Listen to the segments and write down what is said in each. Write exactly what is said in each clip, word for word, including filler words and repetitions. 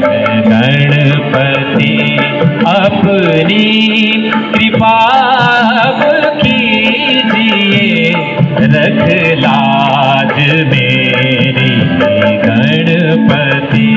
गणपति अपनी कृपा कीजिए, रख लाज मेरी गणपति।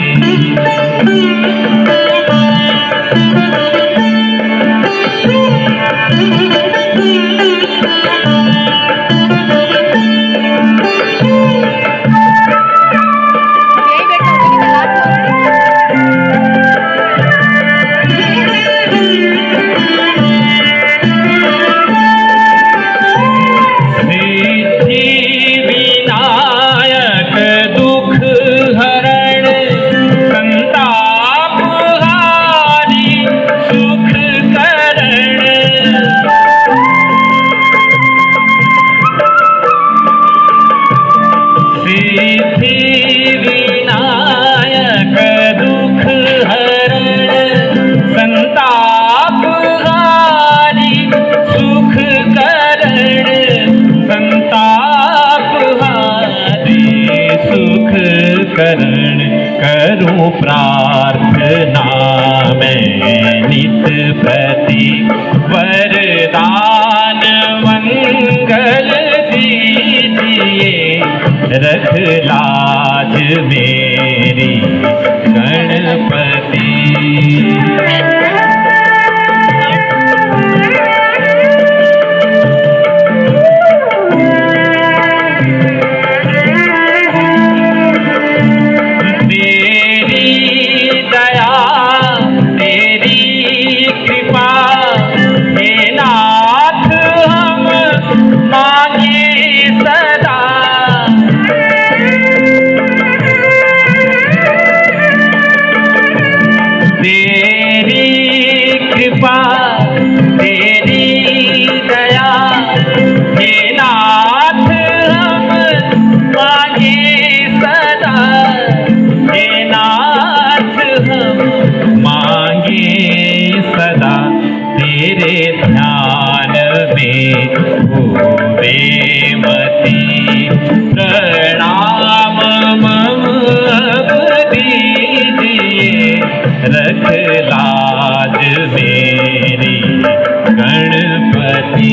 करूं प्रार्थना मैं नित प्रति, वरदान मंगल दीजिए, रख लाज मेरी गणपति। ध्यान में होवे मती, प्रणाम मम दीजिए, रख लाज मेरी गणपति।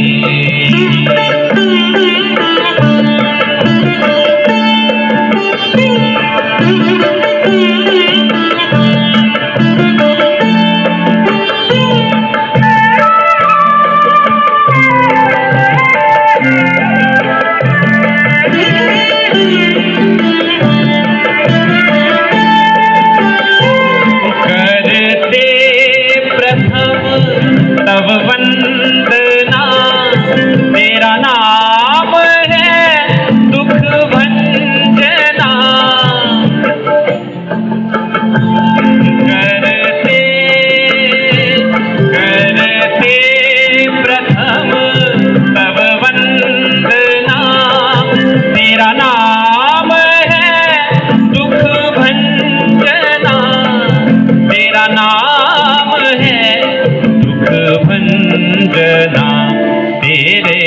तब वंदना तेरा नाम है दुख भंजना, करते करते प्रथम तब वंदना, तेरा नाम है दुख भंजना, तेरा नाम है भंजना, तेरे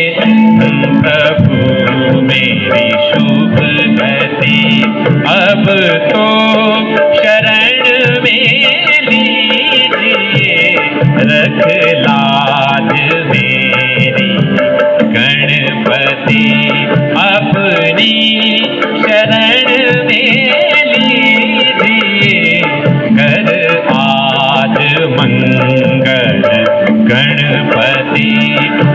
प्रभु मेरी शुभ गति, अब तो शरण में लीजिए, रख लाज मेरी गणपति, अपनी शरण में लीजिए, कर आज मंगल गणपति।